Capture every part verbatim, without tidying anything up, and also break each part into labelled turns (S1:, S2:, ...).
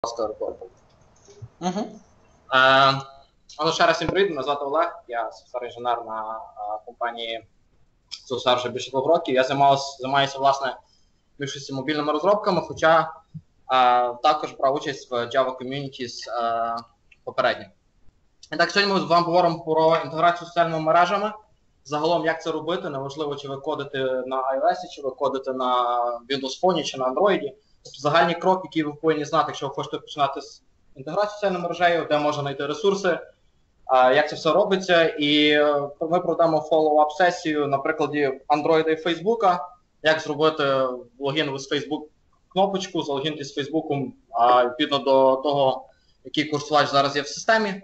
S1: аеропорту. Угу. Е, але ще раз всім привіт, мене звати Олег, я софтвер-інженер на е, компанії Software вже більше двох років. Я займаюся, власне, більшості мобільними розробками, хоча е, також брав участь в Java Communities е, попередньо. І так, сьогодні ми з вами говоримо про інтеграцію з соціальними мережами. Загалом, як це робити, неважливо, чи ви кодите на iOS, чи ви кодите на Windows Phone, чи на Android. Тобто загальний крок, який ви повинні знати, якщо ви хочете починати з інтеграції з соціальною мережею, де можна знайти ресурси, як це все робиться. І ми проведемо follow-up сесію на прикладі Android і Facebook, як зробити логін з Facebook кнопочку, залогінити з Facebook, відповідно до того, який користувач зараз є в системі.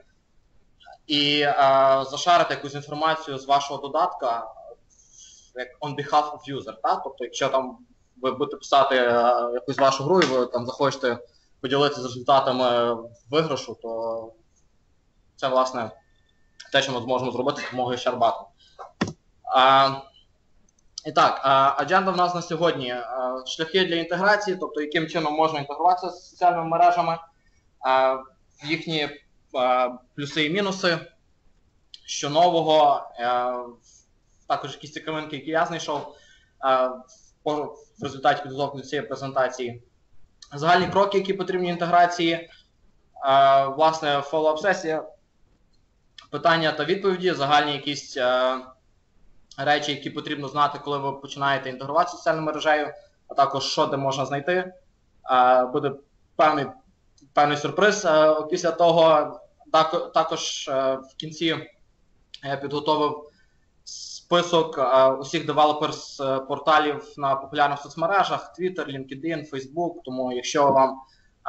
S1: І а, зашарити якусь інформацію з вашого додатка як on behalf of user. Та? Тобто, якщо там ви будете писати а, якусь вашу гру і ви там захочете поділитися з результатами виграшу, то це, власне, те, що ми зможемо зробити з допомогою Sharbot. А, і так, а, адженда в нас на сьогодні. А, шляхи для інтеграції, тобто яким чином можна інтегруватися з соціальними мережами, а, їхні плюси і мінуси, що нового, також якісь цікавинки, які я знайшов в результаті підготовки до цієї презентації. Загальні кроки, які потрібні інтеграції, власне, follow-up сесія, питання та відповіді, загальні якісь речі, які потрібно знати, коли ви починаєте інтегруватися з соціальною мережею, а також що де можна знайти. Буде певний Певний сюрприз. Після того також в кінці я підготовив список усіх девелоперс-порталів на популярних соцмережах: Twitter, LinkedIn, Facebook. Тому якщо вам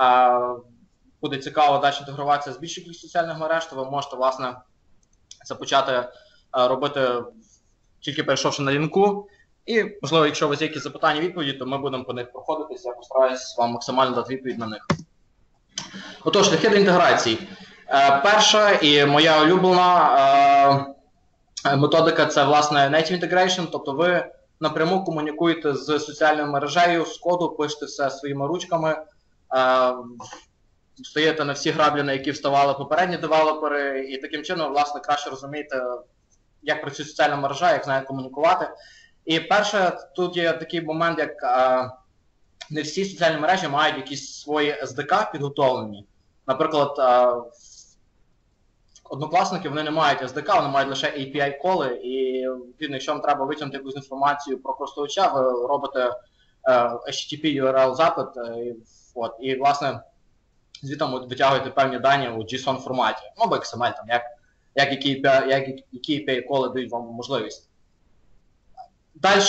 S1: буде цікаво далі інтегруватися з більшою кількістю соціальних мереж, то ви можете, власне, це почати робити, тільки перейшовши на лінку. І, можливо, якщо у вас є якісь запитання, відповіді, то ми будемо по них проходитися. Я постараюсь вам максимально дати відповідь на них. Отож, шляхи до інтеграції. Е, перша і моя улюблена е, методика – це, власне, Native Integration, тобто ви напряму комунікуєте з соціальною мережею, з коду, пишете все своїми ручками, е, стоїте на всі граблі, на які вставали попередні девелопери, і таким чином, власне, краще розумієте, як працює соціальна мережа, як знає комунікувати. І перше, тут є такий момент, як е, не всі соціальні мережі мають якісь свої ес ді кей підготовлені. Наприклад, однокласники, вони не мають ес ді кей, вони мають лише ей пі ай-коли, і відповідно, якщо вам треба витягнути якусь інформацію про користувача, ви робите ейч ті ті пі ю ар ел-запит, от, і, власне, звідти витягуєте певні дані у джейсон форматі, ну, або ікс ем ель, там, як, як які ей пі ай-коли дають вам можливість. Далі,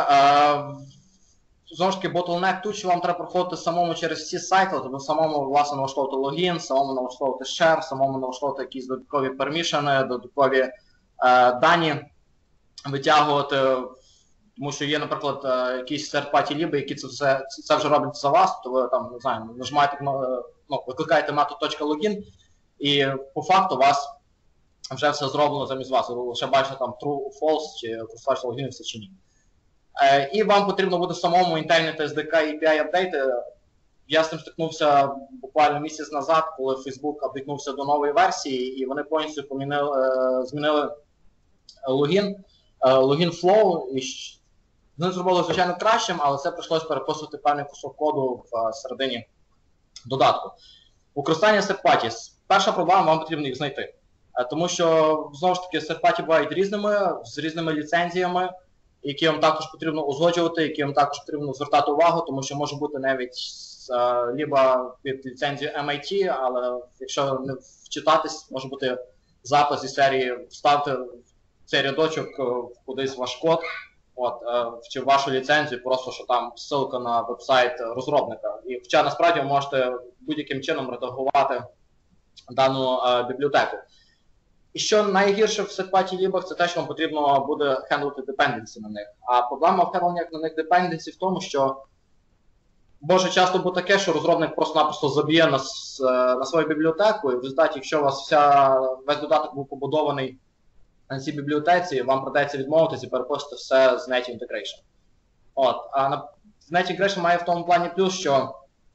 S1: знову ж таки, bottleneck тут, що вам треба проходити самому через всі сайкли, тобто самому, власне, налаштовувати логін, самому налаштовувати share, самому налаштовувати якісь додаткові пермішени, додаткові е, дані витягувати, тому що є, наприклад, е, якісь third-party ліби, які це, все, це вже роблять за вас, то ви там, не знаю, нажимаєте, ну, викликаєте метод .login, і по факту у вас вже все зроблено замість вас, ви лише бачите там true, false, чи користувач логінився чи ні. І вам потрібно буде самому інтегрувати ес ді кей ей пі ай-апдейти. Я з цим стикнувся буквально місяць назад, коли Facebook апдейтнувся до нової версії, і вони повністю помінили, змінили логін, логін flow. І вони зробили, звичайно, кращим, але це прийшлося переписувати певний кусок коду в середині додатку. Використання third-party. Перша проблема, вам потрібно їх знайти. Тому що, знову ж таки, third-party бувають різними, з різними ліцензіями, які вам також потрібно узгоджувати, які вам також потрібно звертати увагу, тому що може бути навіть uh, либо під ліцензією ем ай ті, але якщо не вчитатись, може бути запис із серії «Вставте цей рядочок кудись ваш код», от, uh, чи в вашу ліцензію, просто що там ссылка на веб-сайт розробника. І хоча насправді ви можете будь-яким чином редагувати дану uh, бібліотеку. І що найгірше в third-party лібах, це те, що вам потрібно буде хендлити dependency на них. А проблема в хендлені на них dependency в тому, що може часто бути таке, що розробник просто-напросто заб'є на, на свою бібліотеку, і в результаті, якщо у вас вся, весь додаток був побудований на цій бібліотеці, вам придеться відмовитися і перепустити все з Native Integration. От. А Native Integration має в тому плані плюс, що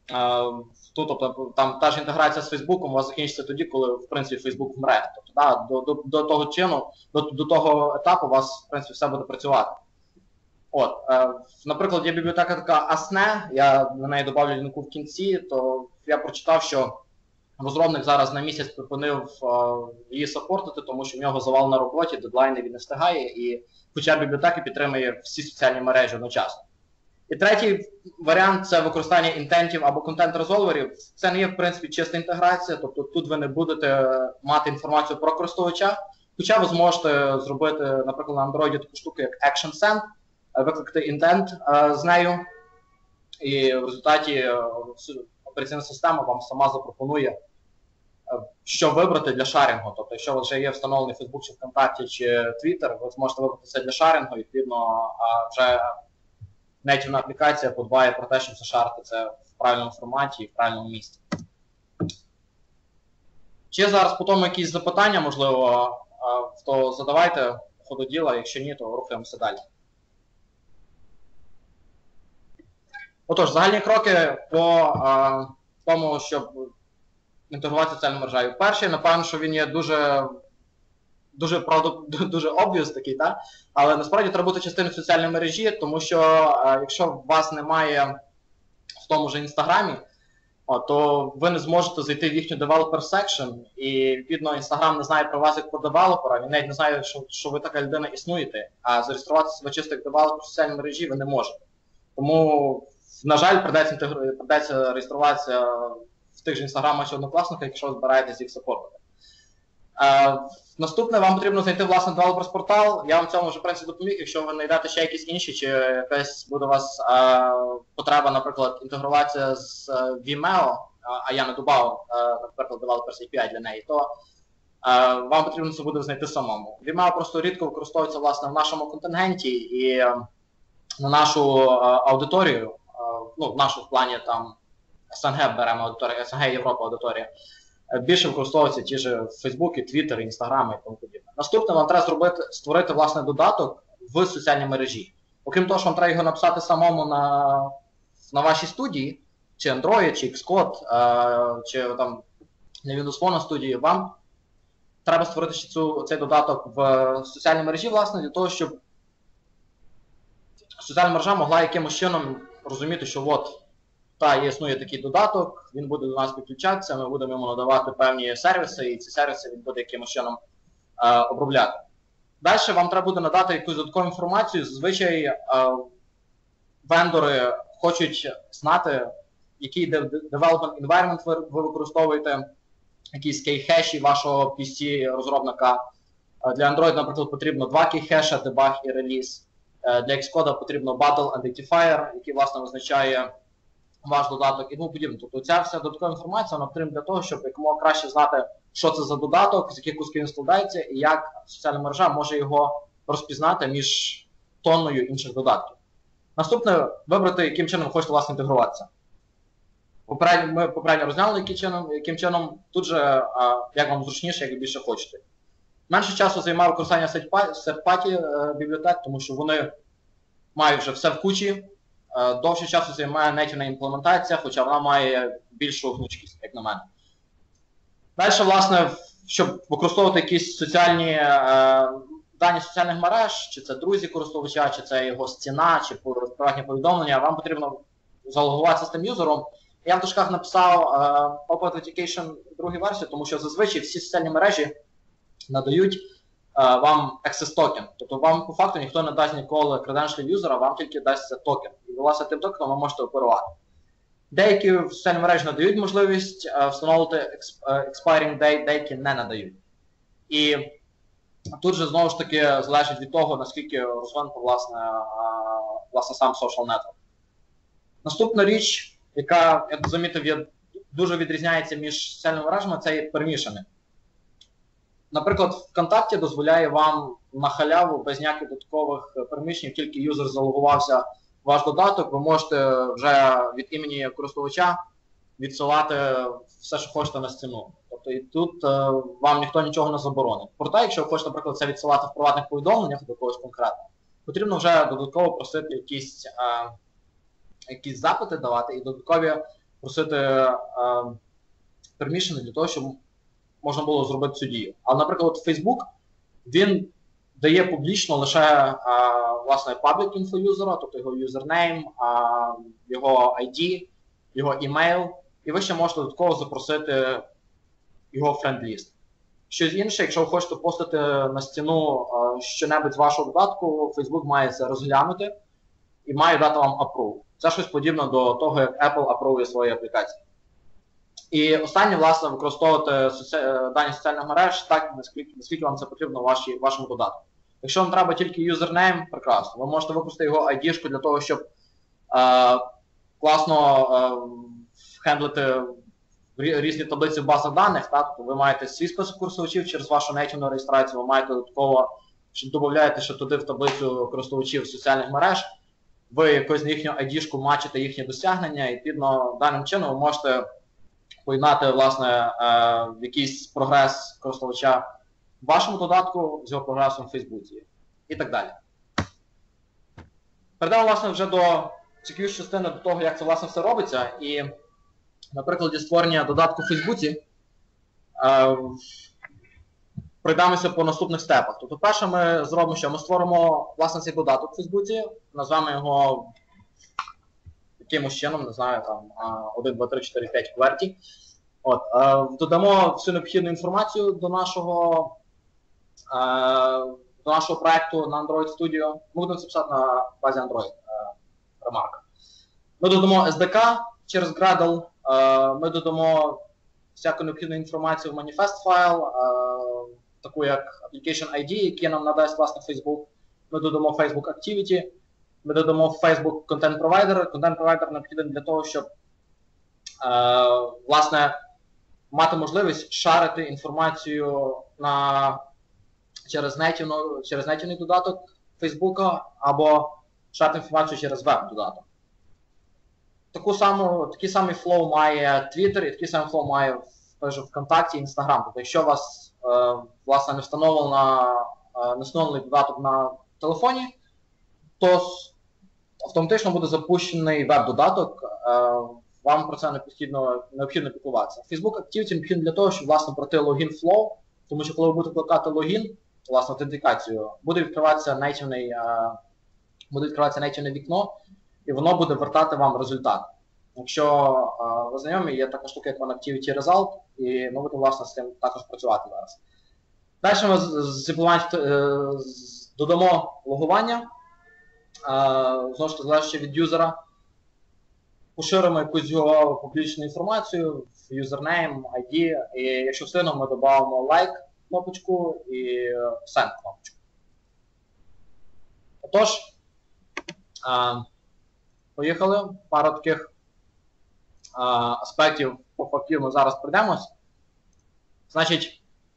S1: Тут, тобто, там та ж інтеграція з Фейсбуком у вас закінчиться тоді, коли, в принципі, Фейсбук вмре. Тобто, да, до, до, до того чину, до, до того етапу у вас, в принципі, все буде працювати. От, е, наприклад, є бібліотека така Асне, я на неї додавлю лінку в кінці, то я прочитав, що розробник зараз на місяць припинив е, її саппортити, тому що в нього завал на роботі, дедлайни він не встигає, і хоча бібліотека підтримує всі соціальні мережі одночасно. І третій варіант – це використання інтентів або контент-резолверів. Це не є, в принципі, чиста інтеграція, тобто тут ви не будете мати інформацію про користувача, хоча ви зможете зробити, наприклад, на Android таку штуку, як ActionSend, викликати інтент з нею, і в результаті операційна система вам сама запропонує, що вибрати для шарінгу. Тобто, якщо у вас вже є встановлений Facebook, чи ВКонтакті, чи Twitter, ви зможете вибрати це для шарінгу, і, відповідно, вже нейтивна аплікація подбає про те, щоб зашарити це в правильному форматі і в правильному місці. Чи є зараз по тому якісь запитання, можливо, то задавайте по ходу діла, якщо ні, то рухаємося далі. Отож, загальні кроки по а, тому, щоб інтегрувати соціальну мережу. Перший, напевно, що він є дуже, дуже, правда, дуже obvious такий, так? Але насправді треба бути частиною соціальної мережі, тому що а, якщо у вас немає в тому ж Інстаграмі, то ви не зможете зайти в їхню developer section, і, відповідно, Інстаграм не знає про вас як про девелопера, він навіть не знає, що, що ви така людина існуєте, а зареєструвати себе чисто як девелопер в соціальній мережі ви не можете. Тому, на жаль, придеться, придеться реєструватися в тих же Інстаграмах чи Однокласниках, якщо ви збираєтесь їх саппортити. Е, наступне, вам потрібно знайти, власне, девелоперс-портал. Я вам в цьому вже, в принципі, допоміг. Якщо ви знайдете ще якісь інші, чи якась буде у вас е, потреба, наприклад, інтегруватися з Vimeo, а я не додав, е, наприклад, Developers ей пі ай для неї, то е, вам потрібно це буде знайти самому. Vimeo просто рідко використовується, власне, в нашому контингенті і е, на нашу е, аудиторію, е, ну, в нашому плані там СНГ беремо аудиторію, СНГ Європа аудиторія, більше використовуються ті ж Фейсбуки, Твіттери, Інстаграми і тому подібне. Наступне, вам треба зробити, створити, власне, додаток в соціальній мережі. Окрім того, що вам треба його написати самому на, на вашій студії, чи Android, чи Xcode, е, чи там на Windows Phone студії, вам треба створити ще цю, цей додаток в соціальній мережі, власне, для того, щоб соціальна мережа могла якимось чином розуміти, що от, та існує такий додаток, він буде до нас підключатися, ми будемо йому надавати певні сервіси, і ці сервіси він буде якимось чином е, обробляти. Далі вам треба буде надати якусь додаткову інформацію. Зазвичай е, вендори хочуть знати, який development environment ви, ви використовуєте, якісь кей-хеші вашого пі сі-розробника. Для Android, наприклад, потрібно два кей-хеша, дебаг і реліз. Для Xcode потрібно Bundle Identifier, який, власне, визначає ваш додаток і тому подібне. Тобто ця вся додаткова інформація вона потрібна для того, щоб якомога краще знати, що це за додаток, з яких кусків він складається, і як соціальна мережа може його розпізнати між тонною інших додатків. Наступне, вибрати, яким чином ви хочете, власне, інтегруватися. Попередньо, ми попередньо розглянули, яким чином, яким чином тут же, а, як вам зручніше, як ви більше хочете. Менше часу займає використання серт-паті бібліотек, тому що вони мають вже все в кучі. Довше часу займає нейтивна імплементація, хоча вона має більшу гнучкість, як на мене. Далі, власне, щоб використовувати якісь соціальні е, дані соціальних мереж, чи це друзі користувача, чи це його стіна, чи приватні повідомлення, вам потрібно залогуватися з тим юзером. Я в дужках написав е, Open Authentication другу версію, тому що зазвичай всі соціальні мережі надають е, вам access токен. Тобто вам по факту ніхто не дасть ніколи креденшлів юзера, вам тільки дасться токен. І, власне, тим токеном ви можете оперувати. Деякі соціальні мережі надають можливість е, встановити expiring date, деякі не надають. І тут же, знову ж таки, залежить від того, наскільки розвинуто, власне, е, власне, сам social network. Наступна річ, яка, я замітив, є, дуже відрізняється між соціальними мережами, це є перемішане. Наприклад, ВКонтакті дозволяє вам на халяву, без ніяких додаткових переміщень, тільки юзер залогувався в ваш додаток, ви можете вже від імені користувача відсилати все, що хочете на стіну. Тобто і тут е, вам ніхто нічого не заборонить. Проте, якщо ви хочете, наприклад, це відсилати в приватних повідомленнях до когось конкретно, потрібно вже додатково просити якісь, е, якісь запити давати і додаткові просити е, пермішени для того, щоб можна було зробити цю дію. Але, наприклад, Facebook, він дає публічно лише а, власне public info юзера, тобто його юзернейм, а, його ай ді, його імейл, і ви ще можете додатково запросити його френд-ліст. Щось інше, якщо ви хочете постити на стіну а, що-небудь з вашого додатку, Facebook має це розглянути і має дати вам approve. Це щось подібне до того, як Apple апровує свої аплікації. І останнє, власне, використовувати соці... дані соціальних мереж так, наскільки, наскільки вам це потрібно в вашій, вашому додатку. Якщо вам треба тільки юзернейм, прекрасно. Ви можете використати його ай ді-шку для того, щоб е, класно е, хендлити різні таблиці в базах даних. Так? Тобто ви маєте свій список користувачів через вашу нейтівну реєстрацію, ви маєте додатково, що додаєте ще туди в таблицю користувачів соціальних мереж, ви якось на їхню ай ді-шку мачите їхні досягнення, і відповідно даним чином ви можете поєднати, власне, е, якийсь прогрес користувача в вашому додатку з його прогресом в Фейсбуці і так далі. Перейдемо, власне, вже до цікавішої частини, до того, як це, власне, все робиться. І на прикладі створення додатку в Фейсбуці е, пройдемося по наступних степах. Тобто, перше ми зробимо, що ми створимо, власне, цей додаток в Фейсбуці, назвемо його якимось чином, не знаю, там один, два, три, чотири, п'ять кверті. От, е, додамо всю необхідну інформацію до нашого, е, до нашого проєкту на Android Studio. Ми будемо це писати на базі Android, е, ремарка. Ми додамо ес ді кей через Gradle, е, ми додамо всяку необхідну інформацію в Manifest файл, е, таку як Application ай ді, який нам надасть, власне, Facebook. Ми додамо Facebook Activity. Ми додамо Facebook Content Provider. Content Provider необхідний для того, щоб е, власне, мати можливість шарити інформацію на, через, нейтівну, через нейтівний додаток Facebook або шарити інформацію через веб-додаток. Таку саму, такий самий флоу має Twitter і такий самий флоу має ВКонтакті і Instagram. Тобто, якщо у вас е, власне, не встановлено, е, не встановлений додаток на телефоні, то автоматично буде запущений веб-додаток, вам про це необхідно, необхідно піклуватися. Facebook Activity необхідно для того, щоб, власне, пройти логін flow, тому що коли ви будете кликати логін, власне, аутентикацію, буде відкриватися нейтівний, буде відкриватися нейтівне вікно, і воно буде вертати вам результат. Якщо ви знайомі, є така штука, як Activity Result, і ми будемо, власне, з цим також працювати зараз. Далі ми з додамо логування. Uh, знову ж таки, залежно від юзера, поширимо якусь його публічну інформацію в юзернейм, ай ді, і якщо встигнемо, ми додамо лайк кнопочку і send кнопочку. Отож, uh, поїхали. Пару таких uh, аспектів по фактів ми зараз пройдемось. Значить,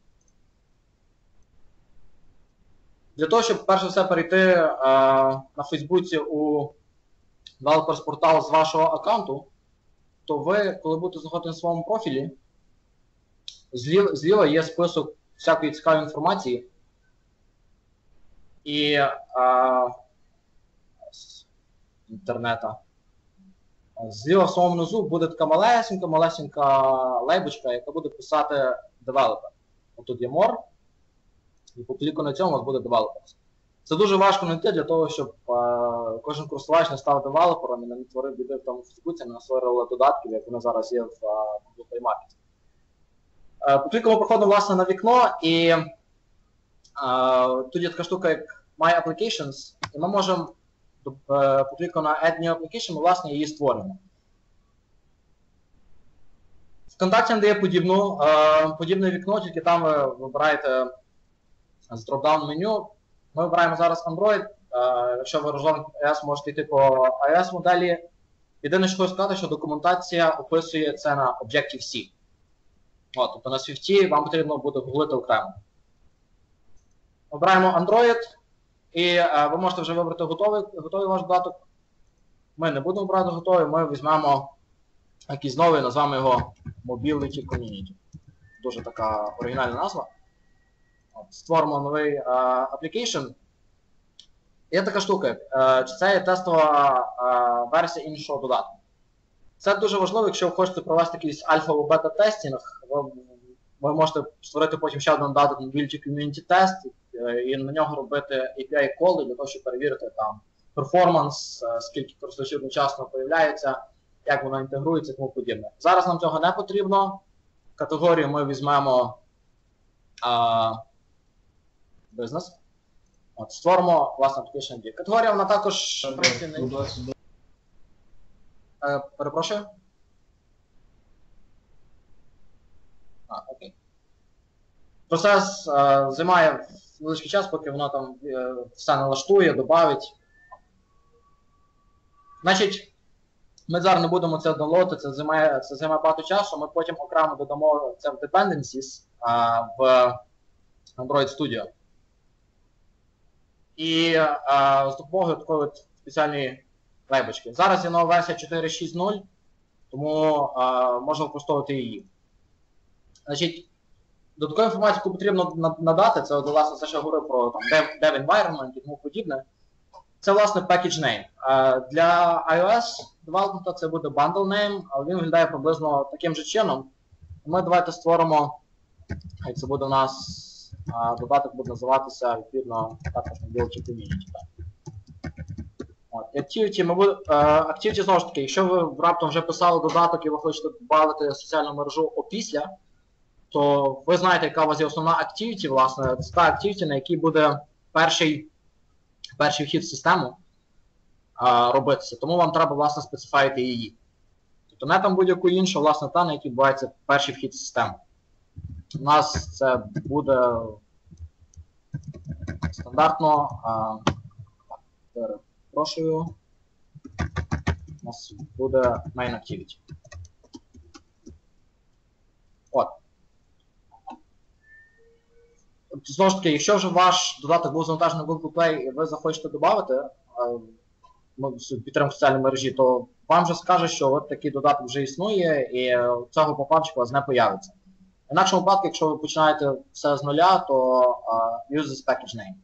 S1: для того, щоб перш за все перейти е, на Фейсбуці у Developers портал з вашого аккаунту, то ви, коли будете знаходити на своєму профілі, зліва, зліва є список всякої цікавої інформації. І е, з інтернета. Зліва в самому низу буде така малесенька, малесенька лейбочка, яка буде писати Developer. Отут є More. І по кліку на цьому у вас буде Developers. Це дуже важко знайти для того, щоб е, кожен користувач не став девелопером і не творив біди в тому Фейсбуці, не створювали додатків, як вони зараз є в Google Play Market. Е, по кліку ми проходимо, власне, на вікно, і е, тут є така штука, як My Applications, і ми можемо е, по кліку на Add New Application, ми, власне, її створимо. ВКонтакті дає подібну, е, подібне вікно, тільки там ви вибираєте з дроп-даун меню. Ми вибираємо зараз Android. Якщо ви розгорнете iOS, можете йти по iOS моделі. Єдине, що хочу сказати, що документація описує це на Objective-C. От, тобто на Swift вам потрібно буде гуглити окремо. Обираємо Android, і ви можете вже вибрати готовий, готовий ваш додаток. Ми не будемо брати готовий, ми візьмемо якийсь новий, назвемо його Mobility Community. Дуже така оригінальна назва. Створимо новий application. Є така штука, чи це є тестова версія іншого додатку. Це дуже важливо, якщо ви хочете провести якийсь альфа або бета-тестінг, ви, ви можете створити потім ще один додаток Mobility Community Test і на нього робити ей пі ай-коди для того, щоб перевірити там перформанс, скільки користувачів одночасно появляється, як воно інтегрується і тому подібне. Зараз нам цього не потрібно. Категорію ми візьмемо а, бізнес. От, створимо власне Application ай ді. Категорія вона також працює. Е, перепрошую? А, окей. Процес е, займає великий час, поки воно там е, все налаштує, додавить. Значить, ми зараз не будемо це доwnloadити, це займає, це займає багато часу, ми потім окремо додамо це в dependencies а, в Android Studio. І а, з допомогою такої от спеціальної лейбочки. Зараз є нова версія чотири шість нуль, тому а, можна використовувати її. Значить, додаткову інформацію, яку потрібно надати, це, власне, це ще говорив про там, dev, dev environment і тому подібне. Це, власне, package name. Для iOS девелопмента це буде bundle name, але він виглядає приблизно таким же чином. Ми давайте створимо, хай це буде у нас, додаток буде називатися, відповідно, також Mobility Community. От, Activity, ми буде, Activity, знову ж таки, якщо ви раптом вже писали додаток і ви хочете додати соціальну мережу опісля, то ви знаєте, яка у вас є основна Activity, власне, це та Activity, на якій буде перший перший вхід в систему а, робитися, тому вам треба, власне, специфаїти її. Тобто не там будь-яку іншу, власне, та, на якій відбувається перший вхід в систему. У нас це буде стандартно, а, перепрошую, у нас буде main activity. От. Знову ж таки, якщо вже ваш додаток був завантажений на Google Play і ви захочете додати підтримку соціальної мережі, то вам вже скаже, що от такий додаток вже існує і цього попапчика у вас не появиться. В інакшому випадку, якщо ви починаєте все з нуля, то uh, use this package name.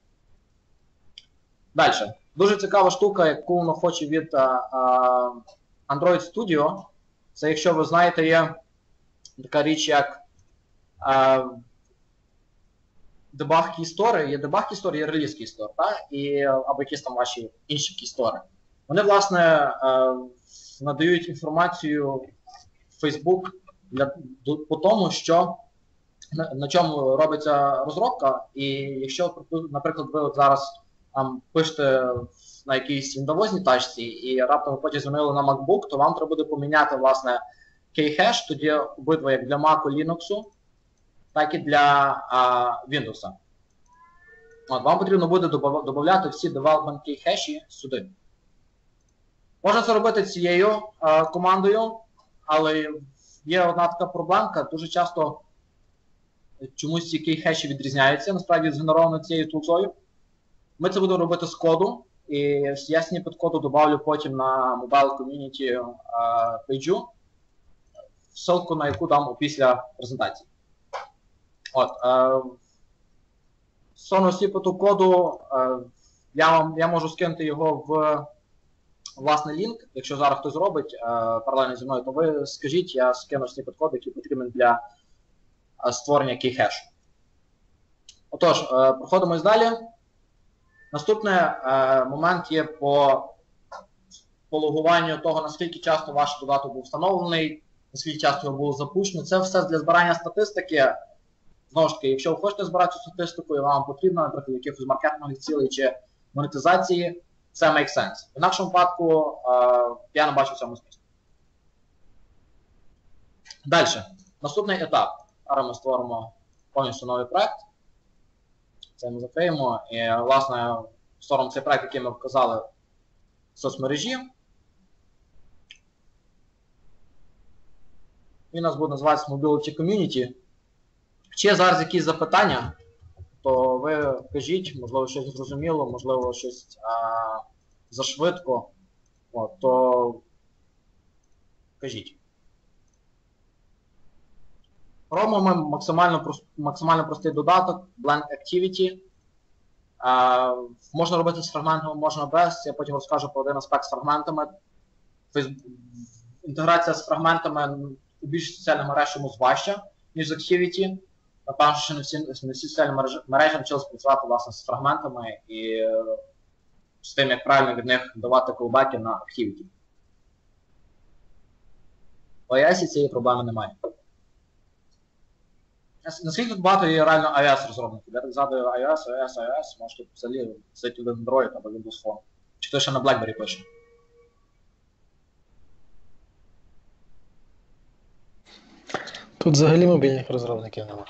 S1: Далі. Дуже цікава штука, яку воно хоче від uh, uh, Android Studio. Це, якщо ви знаєте, є така річ, як uh, debug keystore, є debug keystore, є release keystore, так? І, або якісь там ваші інші keystore. Вони, власне, надають інформацію в Facebook для, по тому, що, на, на чому робиться розробка, і якщо, наприклад, ви от зараз там, пишете на якійсь віндовозній тачці і раптом ви потім змінили на MacBook, то вам треба буде поміняти, власне, key-hash, тоді обидва як для Mac, Linux, так і для а, Windows. От, вам потрібно буде додати всі development key хеші сюди. Можна це робити цією а, командою, але є одна така проблемка. Дуже часто чомусь ці key хеші відрізняються, насправді згенеровано цією тулзою. Ми це будемо робити з коду, і я сніпет коду добавлю потім на Mobile Community а, пейджу, ссылку на яку дам після презентації. От, е, стосовно сніпету коду, е, я, вам, я можу скинути його в власний лінк. Якщо зараз хтось зробить е, паралельно зі мною, то ви скажіть, я скину сніпет коду, який потрібен для е, створення key-хешу. Отож, е, проходимось далі. Наступний е, момент є по, по логуванню того, наскільки часто ваш додаток був встановлений, наскільки часто його було запущено. Це все для збирання статистики. Знову ж таки, якщо ви хочете збирати цю статистику і вам потрібно, наприклад, якихось маркетингових цілей чи монетизації, це make sense. В інакшому випадку е, я не бачу в цьому змісту. Далі. Наступний етап. Зараз ми створимо повністю новий проект. Це ми закриємо. І, власне, створимо цей проект, який ми вказали в соцмережі. Він у нас буде називатися Mobility Community. Чи є зараз якісь запитання, то ви кажіть, можливо, щось зрозуміло, можливо, щось а, зашвидко, от, то кажіть. Робимо ми максимально, прост, максимально простий додаток, Blend Activity. А, можна робити з фрагментами, можна без, я потім розкажу про один аспект з фрагментами. інтеграція з фрагментами у більшості соціальних мереж чомусь важча, ніж з Activity. Напевно, що не всі, не всі соціальні мережі, мережі навчилися працювати, власне, з фрагментами і з тим, як правильно від них давати колбеки на Activity. В ай ей ес цієї проблеми немає. Наскільки тут багато є реально iOS-розробників? Я так згадую iOS, iOS, iOS, може тут взагалі сидить один Android або Windows Phone. Чи хтось ще на BlackBerry пише?
S2: Тут взагалі мобільних розробників нема.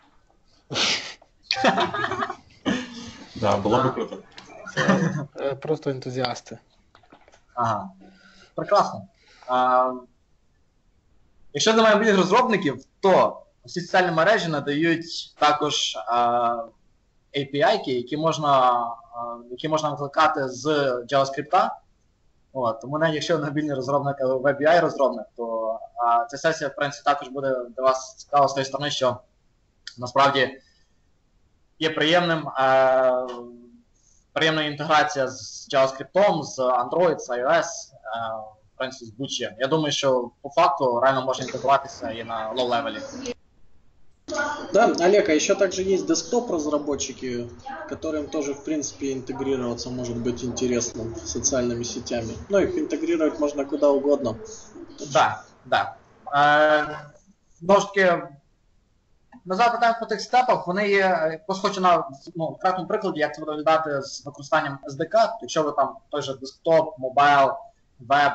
S3: Да, було б круто.
S2: Це просто ентузіасти.
S1: Ага. Прекрасно. А, якщо немає мобільних розробників, то всі соціальні мережі надають також а, ей пі ай-ки, які можна, а, які можна викликати з JavaScript. От, тому навіть якщо ви мобільний розробник або веб ю ай-розробник, то а, ця сесія, в принципі, також буде для вас цікава з тієї сторони, що насправді є приємним, а, приємна інтеграція з JavaScript, з Android, з iOS, а, в принципі, з будь-чим. Я думаю, що по факту реально можна інтегруватися і на low-левелі.
S4: Да, Олег, а еще также есть десктоп-разработчики, которым тоже, в принципе, интегрироваться может быть интересно с социальными сетями. Ну, их интегрировать можно куда угодно.
S1: Так, так. Знову ж таки, назад питання по тих степах, вони є, просто хочу на ну, конкретному прикладі, як це буде виглядати з використанням ес ді кей, якщо ви там той же десктоп, мобайл, веб,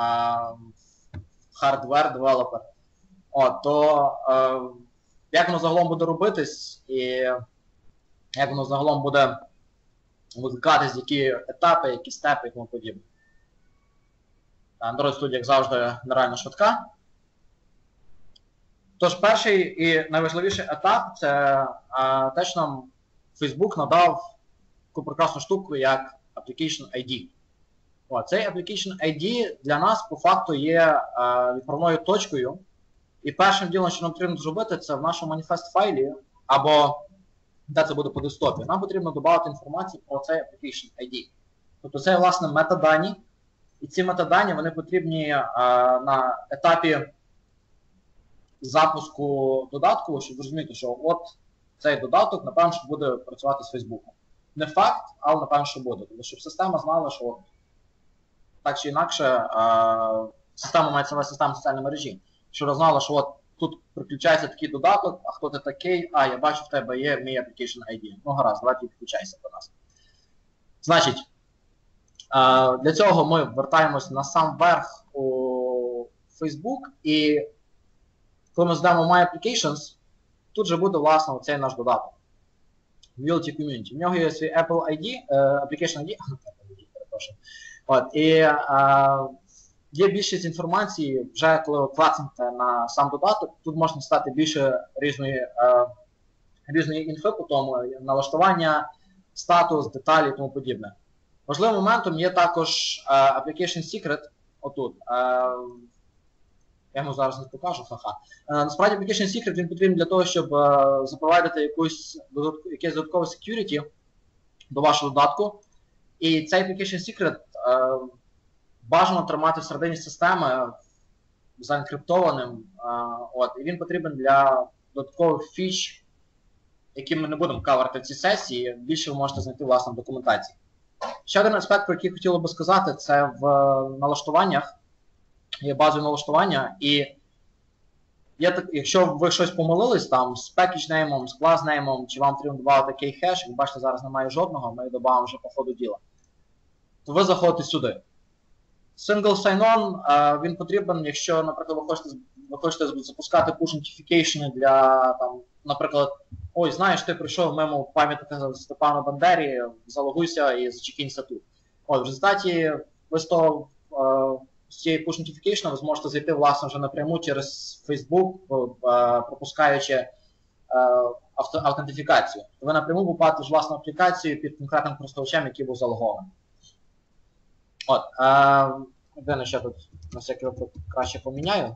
S1: хардвер девелопер, от, то е, як воно загалом буде робитись і як воно загалом буде викликатись, які етапи, які степи і тому подібне. Android Studio, як завжди, нереально швидка. Тож перший і найважливіший етап – це а, те, що нам Facebook надав таку прекрасну штуку, як Application ай ді. О, цей Application ай ді для нас по факту є а, відправною точкою. І першим ділом, що нам потрібно зробити, це в нашому маніфест-файлі, або де це буде по десктопі, нам потрібно додати інформацію про цей Application ай ді. Тобто це, власне, метадані. І ці метадані, вони потрібні а, на етапі запуску додатку, щоб розуміти, що от цей додаток, напевно, що буде працювати з Facebook. Не факт, але напевно, що буде. Тобто, щоб система знала, що так чи інакше, а, система мається на систему соціальної мережі. Щоб знала, що от тут приключається такий додаток, а хто ти такий, а я бачу, в тебе є мій Application ай ді. Ну гаразд, давай ти підключайся до нас. Значить, а, для цього ми вертаємось на сам верх у Facebook, і коли ми здаємо My Applications, тут же буде, власне, оцей наш додаток. Realty Community. В нього є свій Apple ай ді, Application ай ді, перепрошую. От, і а, є більшість інформації, вже коли ви клацнете на сам додаток, тут можна стати більше різної, а, різної інфи по тому, налаштування, статус, деталі і тому подібне. Важливим моментом є також а, Application Secret, отут. А, я йому зараз не покажу, ха-ха. А, насправді Application Secret він потрібен для того, щоб а, запровадити якусь, якесь додаткове security до вашого додатку. І цей Application Secret а, бажано тримати всередині системи заенкриптованим. А, от, і він потрібен для додаткових фіч, які ми не будемо каверти в цій сесії, більше ви можете знайти власне в документації. Ще один аспект, про який хотіло би сказати, це в налаштуваннях. Є базові налаштування, і є так, якщо ви щось помилились там з package name, з class name, чи вам потрібно додати такий хеш, як бачите, зараз немає жодного, ми додамо вже по ходу діла, то ви заходите сюди. Single sign-on, uh, він потрібен, якщо, наприклад, ви хочете, ви хочете запускати push notification для, там, наприклад, ой, знаєш, ти прийшов мимо пам'ятника Степана Бандері, залогуйся і зачекінься тут. От, в результаті ви з того, uh, з цієї push notification ви зможете зайти, власне, вже напряму через Facebook, uh, пропускаючи uh, авто, аутентифікацію. Ви напряму попадете в власну аплікацію під конкретним користувачем, який був залогований. От, єдине, ще тут на всякий випадок краще поміняю,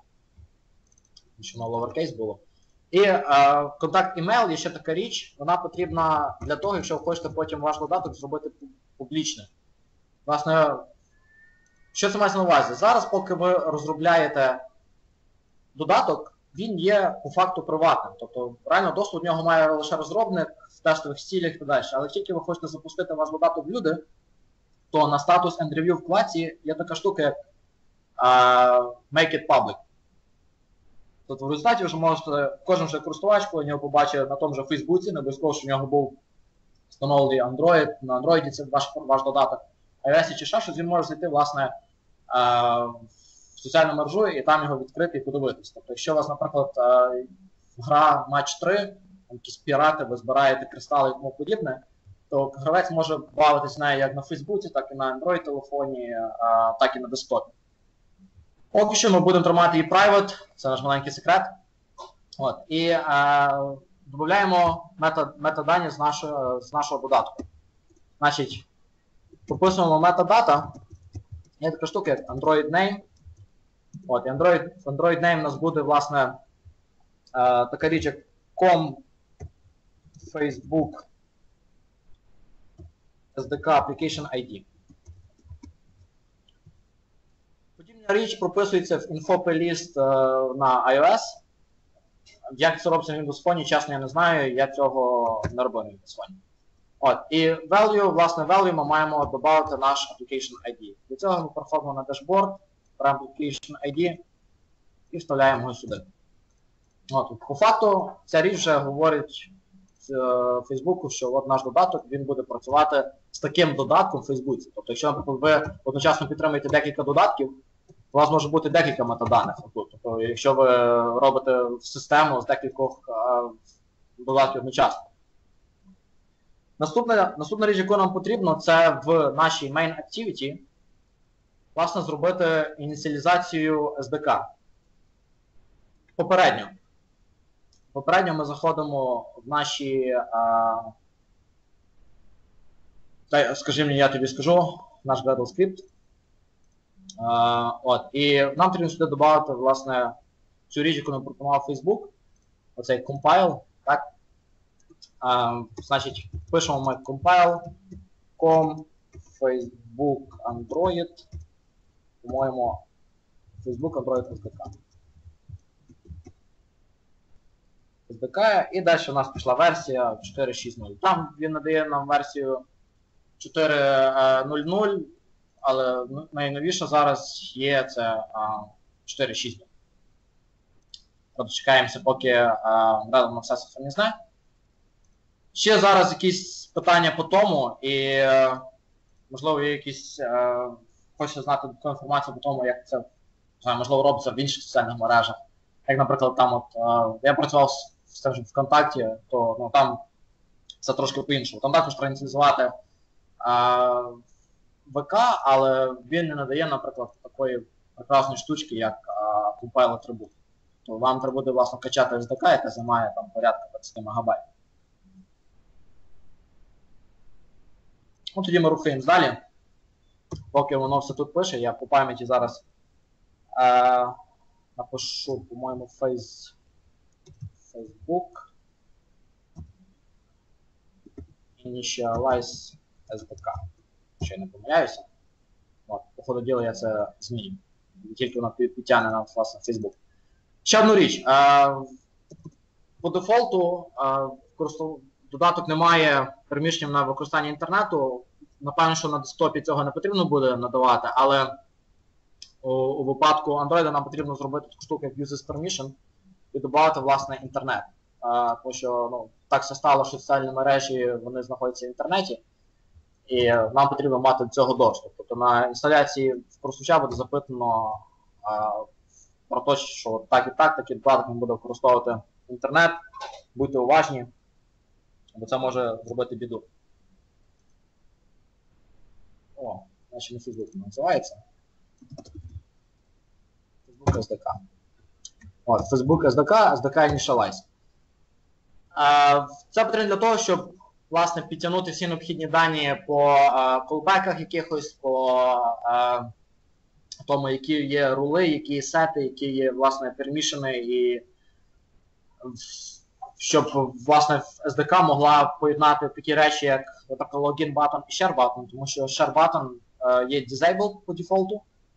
S1: щоб на lowercase було. І а, контакт email є ще така річ, вона потрібна для того, якщо ви хочете потім ваш додаток зробити публічним. Власне, Що це мається на увазі? Зараз, поки ви розробляєте додаток, він є по факту приватним. Тобто, реально доступ до нього має лише розробник в тестових цілях і так далі. Але як тільки ви хочете запустити ваш додаток в люди, то на статус and review вкладці є така штука, як uh, make it public. Тобто в результаті ви вже можете, кожен вже користувач, коли нього побачить на тому же Фейсбуці, не обов'язково, що в нього був встановлений Android, на Android це ваш, ваш додаток, iOS чи ще щось, він може зайти, власне, uh, в соціальну мережу і там його відкрити і подивитись. Тобто, якщо у вас, наприклад, uh, гра матч три, якісь пірати, ви збираєте кристали і тому подібне, то гравець може бавитись нею як на Фейсбуці, так і на Android-телефоні, так і на десктопі. Поки що ми будемо тримати її private, це наш маленький секрет. От. І е, додаємо метод, метадані з нашого, з нашого додатку. Значить, прописуємо метадата, є така штука, як Android name. От, і Android, Android name у нас буде, власне, е, така річ, як com Facebook ес ді кей Application ай ді. Подібна річ прописується в info-plist е, на iOS. Як це робиться на Windows Phone, чесно, я не знаю, я цього не робив на Windows Phone. От, і value, власне, value ми маємо додати наш Application ай ді. Для цього ми переходимо на дашборд, беремо Application ай ді і вставляємо його сюди. От, по факту, ця річ вже говорить Фейсбуку, що от наш додаток, він буде працювати з таким додатком в Фейсбуці. Тобто, якщо, наприклад, ви одночасно підтримуєте декілька додатків, у вас може бути декілька метаданих. Тобто, якщо ви робите систему з декількох а, додатків одночасно. Наступна, наступна річ, яку нам потрібно, це в нашій main activity, власне, зробити ініціалізацію ес ді кей. Попередньо. Попередньо ми заходимо в наші, а, та, скажи мені, я тобі скажу, наш Gradle скрипт. А, от, і нам потрібно сюди додати, власне, цю річ, яку нам пропонував Facebook, оцей compile, так? А, значить, пишемо ми compile, com, Facebook, Android, по-моєму, Facebook, Android, ес ді кей. ес ді кей, і далі у нас пішла версія чотири шість нуль. Там він надає нам версію чотири нуль нуль, але найновіша зараз є це чотири шість нуль. Тобто чекаємося, поки Gradle на все синхронізне. Ще зараз якісь питання по тому, і можливо є якісь, хочете знати таку інформацію по тому, як це, можливо, робиться в інших соціальних мережах. Як, наприклад, там от, я працював в ВКонтакті, то ну, там це трошки по-іншому. Там також треба ініціалізувати ВК, але він не надає, наприклад, такої прекрасної штучки, як compile атрибут. То вам треба буде, власне, качати ес ді кей, яка займає там порядка двадцять мегабайт. Ну, тоді ми рухаємось далі. Поки воно все тут пише, я по пам'яті зараз е, напишу, по-моєму, фейс, Facebook Initialize ес ді кей. Ще я не помиляюся. От, по ходу діла я це зміню. Тільки воно підтягне нам, власне, Facebook. Ще одну річ. Е, по дефолту е, додаток не має переміщення на використання інтернету. Напевно, що на десктопі цього не потрібно буде надавати, але у, у випадку Android нам потрібно зробити таку штуку, як Uses Permission, і додати, власне, інтернет. А, тому що ну, так все стало, що соціальні мережі вони знаходяться в інтернеті, і нам потрібно мати до цього доступ. Тобто на інсталяції користувача буде запитано а, про те, що так і так, такий додаток він буде використовувати інтернет, будьте уважні, бо це може зробити біду. О, значить не Facebook називається. Facebook ес ді кей. От, Facebook ес ді кей, ес ді кей Initialize. Це потрібно для того, щоб, власне, підтягнути всі необхідні дані по колбеках якихось, по а, тому, які є рули, які є сети, які є, власне, перемішані, і щоб, власне, ес ді кей могла поєднати такі речі, як login button і share button, тому що share button є disabled по дефолту,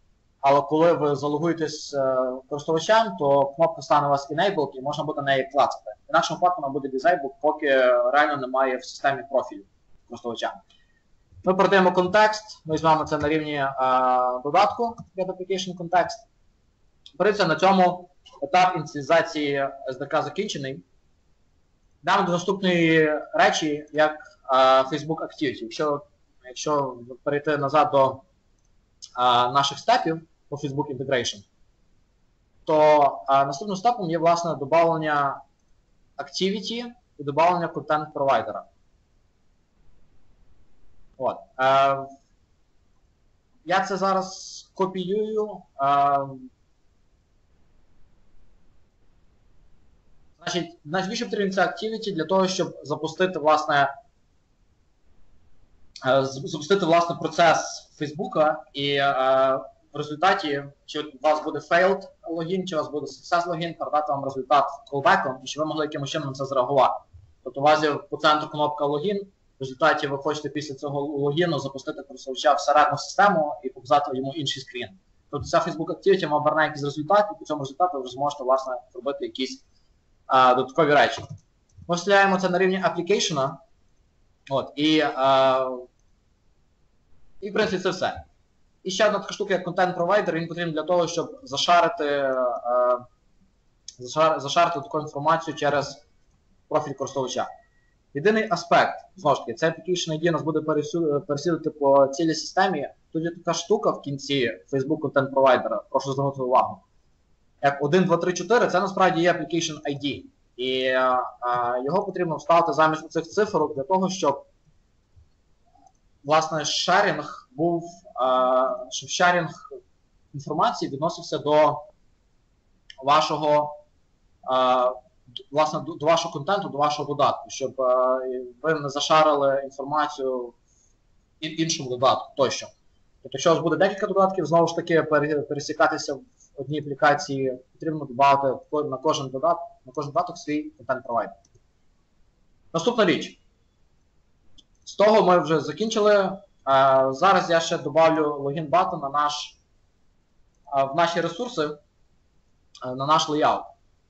S1: але коли ви залогуєтесь користувачем, то кнопка стане у вас enabled і можна буде неї клацати. В інакшому випадку вона буде disabled, поки реально немає в системі профілю користувача. Ми передаємо контекст, ми візьмемо це на рівні а, додатку Get Application Context. Береться на цьому етап ініціалізації ес ді кей закінчений. Йдемо до наступної речі, як а, Facebook Activity. Якщо, якщо перейти назад до а, наших степів по Facebook Integration, то а, наступним степом є, власне, додавлення Activity і додавлення контент-провайдера. От. Е, я це зараз копіюю. Е, значить, найбільше потрібно це Activity для того, щоб запустити, власне, е, запустити, власне, процес Фейсбука і е, в результаті, чи у вас буде failed логін, чи у вас буде success логін, передати вам результат callbackом, і щоб ви могли якимось чином на це зреагувати. Тобто у вас є по центру кнопка логін. В результаті ви хочете після цього логіну запустити користувача всередину систему і показати йому інший скрін. Тобто ця Facebook Activity вам оберне якийсь результат, і по цьому результату ви зможете, власне, зробити якісь а, додаткові речі. Ми вставляємо це на рівні application. От, і, а, і, в принципі, це все. І ще одна така штука, як контент-провайдер, він потрібен для того, щоб зашарити, а, зашар, зашарити таку інформацію через профіль користувача. Єдиний аспект, знову ж таки, цей application ай ді нас буде пересілити по цілій системі. Тут є така штука в кінці Facebook Content Provider, прошу звернути увагу. Як один, два, три, чотири, це насправді є application ай ді. І а, його потрібно вставити замість цих цифр для того, щоб, власне, шерінг був, а, щоб шерінг інформації відносився до вашого а, власне, до вашого контенту, до вашого додатку, щоб е, ви не зашарили інформацію в іншому додатку тощо. Тобто, якщо у вас буде декілька додатків, знову ж таки, пересікатися в одній аплікації, потрібно додати на кожен додаток, на кожен додаток свій контент-провайдер. Наступна річ. З того ми вже закінчили. Е, зараз я ще добавлю логін-баттон на наш, е, в наші ресурси, е, на наш лейаут.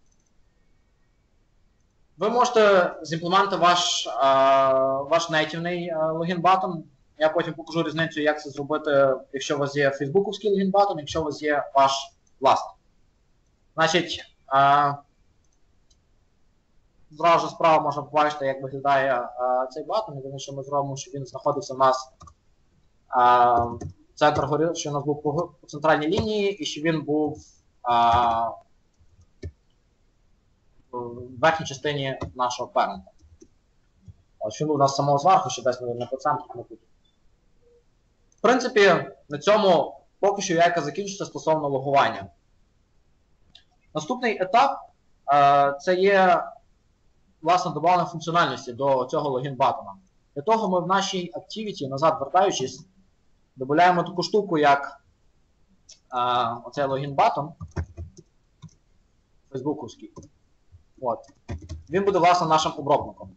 S1: Ви можете зімплементувати ваш, а, ваш нейтивний логін-баттон. Я потім покажу різницю, як це зробити, якщо у вас є фейсбуковський логін-баттон, якщо у вас є ваш власний. Значить, а, зразу справа можна побачити, як виглядає а, цей баттон. Я думаю, що ми зробимо, щоб він знаходився в нас а, центр горі, що у нас був по, по центральній лінії, і щоб він був а, в верхній частині нашого парента. Ось він у нас самого зверху, що десь не по центру, не тут. В принципі, на цьому поки що яйка закінчиться стосовно логування. Наступний етап е, це є, власне, додавання функціональності до цього логін-баттона. Для того ми в нашій Activity, назад вертаючись, додаємо таку штуку, як е, оцей логін-баттон фейсбуковський. От. Він буде, власне, нашим обробником.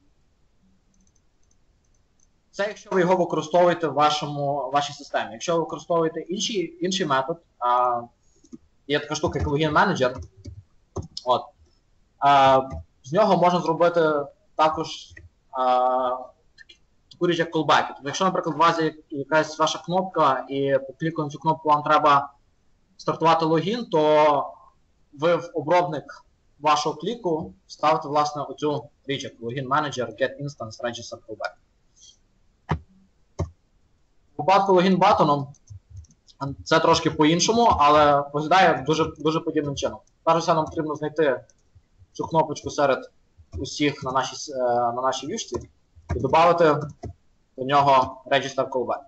S1: Це якщо ви його використовуєте в вашому, вашій системі. Якщо ви використовуєте інший, інший метод, а, є така штука, як логін менеджер, от, а, з нього можна зробити також а, таку річ, як callback. Тобто, якщо, наприклад, у вас є якась ваша кнопка, і по кліку на цю кнопку вам треба стартувати логін, то ви в обробник вашого кліку ставите, власне, оцю річ, як логін менеджер, get instance, register callback. У випадку логін-баттоном це трошки по-іншому, але виглядає дуже, дуже подібним чином. Перш за все, нам потрібно знайти цю кнопочку серед усіх на нашій, на нашій вішці і додати до нього register callback.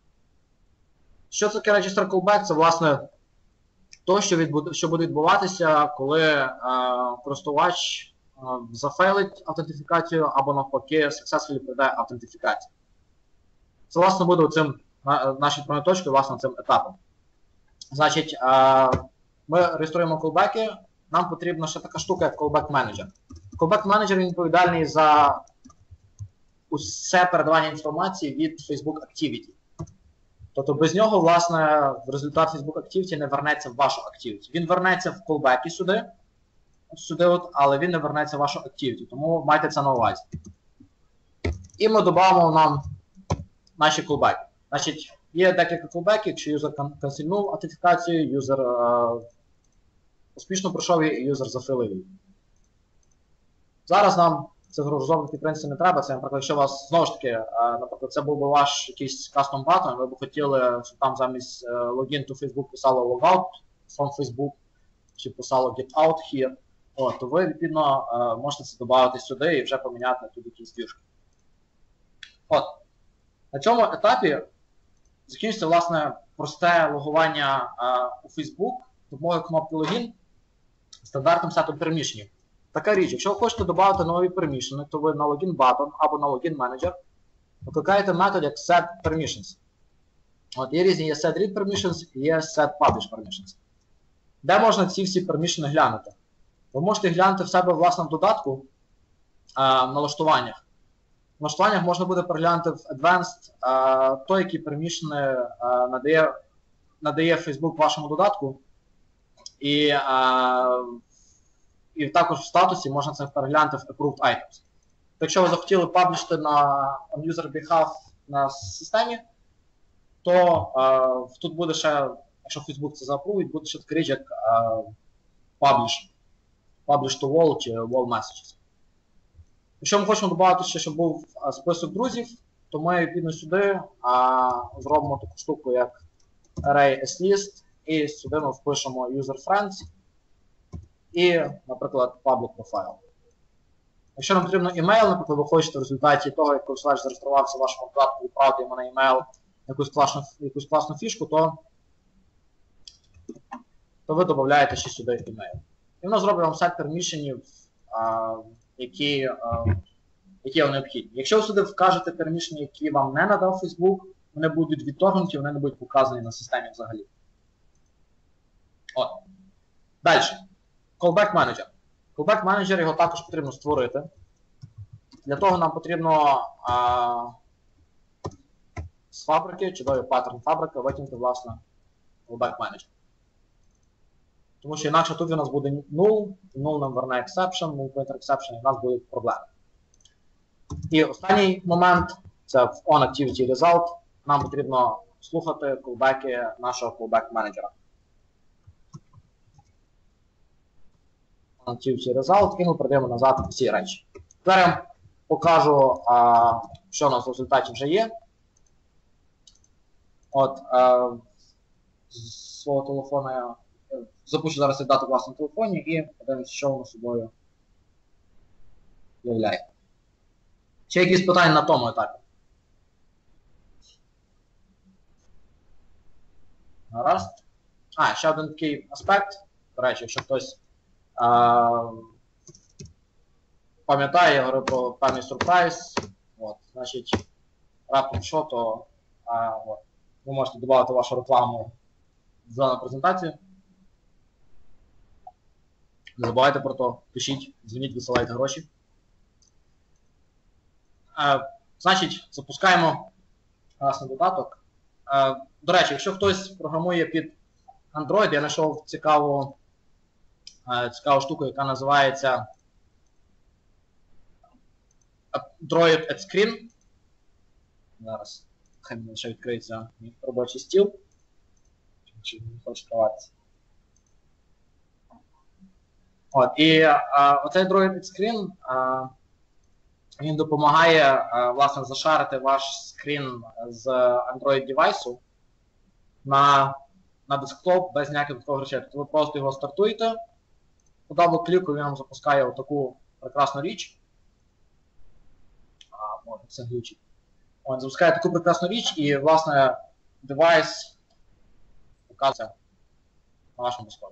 S1: Що таке register callback? Це, власне, то, що, відбуд... що буде відбуватися, коли е, користувач е, зафейлить автентифікацію або, навпаки, successfully пройде автентифікацію. Це, власне, буде цим, нашою відправною точкою, власне, цим етапом. Значить, е, ми реєструємо callback'и, нам потрібна ще така штука, як callback manager. Callback manager він відповідальний за усе передавання інформації від Facebook Activity. Тобто без нього, власне, результат Facebook Activity не вернеться в вашу Activity. Він вернеться в callback сюди, сюди от, але він не вернеться в вашу Activity, тому майте це на увазі. І ми додамо нам наші callback. Значить, є декілька callbackів, якщо юзер канцельнув аутентифікацію, юзер е, успішно пройшов і юзер зафейлив її. Зараз нам цих розробників, в принципі, не треба. Це, наприклад, якщо у вас, знову ж таки, е, наприклад, це був би ваш якийсь custom button, ви б хотіли, щоб там замість е, login to Facebook писало logout from Facebook, чи писало get out here, о, то ви, відповідно, е, можете це додати сюди і вже поміняти тут якісь двіжки. От. На цьому етапі закінчиться, власне, просте логування а, у Facebook допомогою кнопки Login стандартним сетом переміщень. Така річ, якщо ви хочете додати нові переміщення, то ви на Login Button або на Login Manager викликаєте метод як setPermissions. От, є різні, є setReadPermissions і є setPublicPermissions. Де можна ці всі переміщення глянути? Ви можете глянути в себе в власному додатку а, в налаштуваннях. В налаштуваннях можна буде переглянути в Advanced а, той, який переміщене надає, надає Facebook вашому додатку. І, а, і також в статусі можна це переглянути в Approved Items. Якщо ви захотіли паблішити на on user behalf на системі, то а, тут буде ще, якщо Facebook це заапрувить, буде ще така річ, як а, Publish. Publish to Wall чи Wall Messages. Якщо ми хочемо додати ще, щоб був список друзів, то ми відповідно сюди а, зробимо таку штуку, як array slist, і сюди ми впишемо user friends і, наприклад, public profile. Якщо нам потрібно email, наприклад, ви хочете в результаті того, як користувач зареєструвався в вашому додатку, відправити йому на email якусь класну, якусь класну фішку, то, то ви додаєте ще сюди email. І воно зробить вам сет пермішенів, які, а, які вам необхідні. Якщо ви сюди вкажете переміщення, які вам не надав Facebook, вони будуть відторгнуті, вони не будуть показані на системі взагалі. От. Далі. Callback Manager. Callback Manager, його також потрібно створити. Для того нам потрібно а, з фабрики, чудовий паттерн фабрики, витягнути, власне, Callback Manager. Тому що інакше тут у нас буде null, null нам верне exception, null pointer exception, і в нас будуть проблеми. І останній момент, це в onActivityResult, нам потрібно слухати колбеки нашого callback менеджера. onActivityResult, і ми передаємо назад всі речі. Тепер я покажу, а, що у нас в результаті вже є. От, а, з свого телефону я запущу зараз дату в власному телефоні і подивимося, що воно собою являє. Чи якісь питання на тому етапі? Гаразд. А, ще один такий аспект. До речі, якщо хтось а, пам'ятає, я говорю про певний сюрприз. От, значить, раптом що, то а, от, ви можете додати вашу рекламу в дану презентацію. Не забувайте про то, пишіть, дзвоніть, висилайте гроші. Е, значить, запускаємо власний додаток. Е, до речі, якщо хтось програмує під Android, я знайшов цікаву, е, цікаву штуку, яка називається Android at Screen. Зараз, хай мені ще відкриється мій робочий стіл. Чи не хоче відкриватися. От, і а, оцей Android at Screen, а, він допомагає, а, власне, зашарити ваш скрін з Android девайсу на, на десктоп без ніяких додаткових речей. Тобто ви просто його стартуєте, по дабл-кліку він вам запускає отаку прекрасну річ. А, може, це глючить. От, запускає таку прекрасну річ і, власне, девайс показує на вашому десктопі.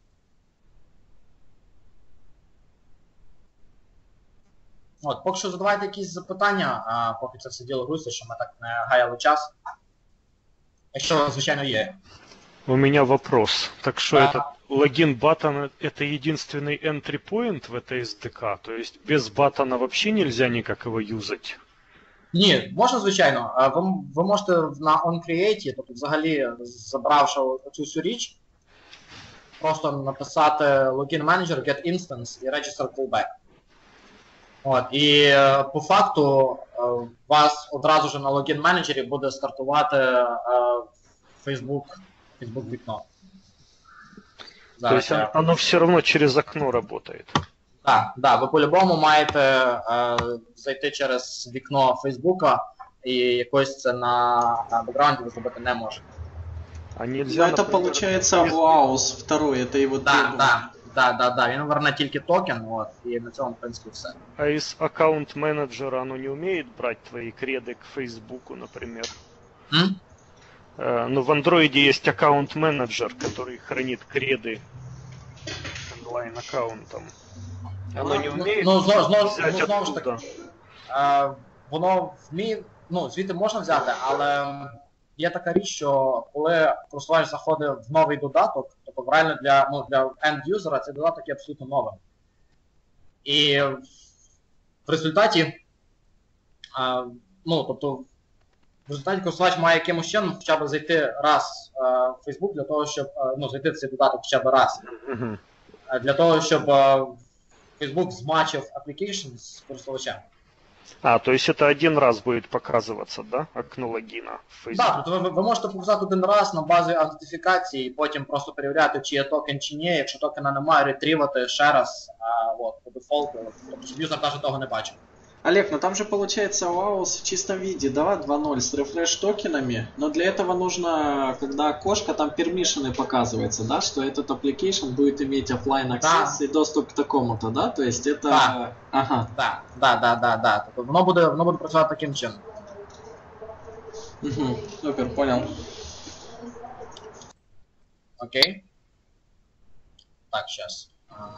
S1: От, поки що задавайте якісь запитання, а поки це все діло грузиться, щоб ми так не гаяли час. Якщо, звичайно, є.
S5: У меня вопрос. Так что
S1: Да.
S5: этот логин баттон это единственный entry point в этой эс ди кей? То есть без баттона вообще нельзя никак его юзать?
S1: Ні, можна, звичайно. А Ви, ви можете на OnCreate, тобто взагалі забравши цю всю річ, просто написати login manager, get instance і register callback. От, і е, по факту е, у вас одразу ж на логін менеджері буде стартувати е, Facebook, Facebook вікно.
S5: То
S1: Зараз
S5: есть
S1: я-
S5: оно, оно все равно через окно работает.
S1: Так, так, ви по-любому маєте е, зайти через вікно Фейсбука, і якось це на, на бекграунді ви зробити не можете.
S5: А
S4: Но
S5: нельзя,
S4: это
S5: например,
S4: получается Ваус второй, это его
S1: Так,
S4: требование.
S1: так, так, так, так, він верне тільки токен, от, і на цьому, в принципі, все.
S5: а из аккаунт-менеджера оно не умеет брать твои креды к Фейсбуку, например?
S1: М?
S5: Э, ну, в андроиде есть аккаунт-менеджер, который хранит креды онлайн-аккаунтом. Оно не
S1: Ну,
S5: умеет
S1: ну, знову, знову,
S5: взять
S1: ну, знову ж таки,
S5: оттуда?
S1: Е, воно вміє, ну, звідти можна взяти, але є така річ, що коли користувач заходить в новий додаток, тобто реально для, ну, для end-юзера цей додаток є абсолютно новим. І в результаті, е, ну, тобто, в результаті користувач має якимось чином хоча б зайти раз е, в Facebook для того, щоб, е, ну, зайти в цей додаток хоча б раз.
S5: Мгм.
S1: Е, Для того, щоб е, Facebook змачив application з користувачем.
S5: А, то есть это один раз будет показываться, да, окно логина в Facebook?
S1: Так, тобто ви, ви можете показати один раз на базі аутентифікації і потім просто перевіряти, чи є токен чи ні. Якщо токена немає, ретрівати ще раз а, от, по дефолту, тобто щоб юзер навіть того не бачив.
S4: Олег, ну там же получается Ваус в чистом виде, да, два ноль с рефреш токенами, но для этого нужно, когда окошко, там пермишины показывается, да, что этот application будет иметь офлайн access
S1: Да.
S4: и доступ к такому-то, да, то есть это...
S1: Да.
S4: Ага,
S1: Так, так, так, так, так. Тобто воно буде, воно буде працювати таким чином.
S4: угу. Супер, понял.
S1: Окей. Так, зараз.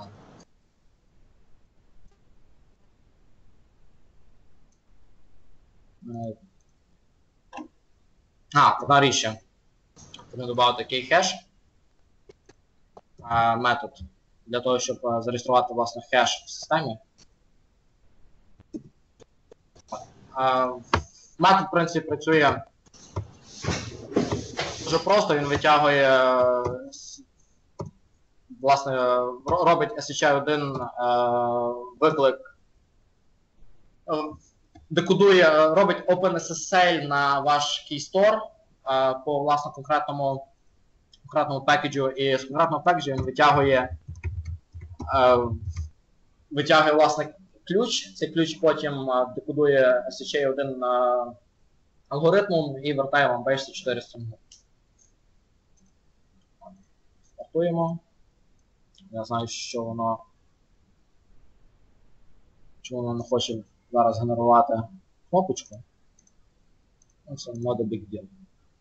S1: А, одна річ ще. Потрібно додати такий хеш. А, метод. Для того, щоб а, зареєструвати, власне, хеш в системі. А, метод, в принципі, працює дуже просто, він витягує, е, с- власне, ро- робить ес ейч ай один е, виклик, е, декодує, робить OpenSSL на ваш keystore е, по, власне, конкретному, конкретному пекеджу, і з конкретного пекеджу він витягує, е, витягує, власне, ключ, цей ключ потім е, декодує ес ейч ай один е, алгоритмом і вертає вам бейс чотири стрінги. Стартуємо. Я знаю, що воно. Чому воно не хоче зараз генерувати кнопочку. Ну, це not a big deal.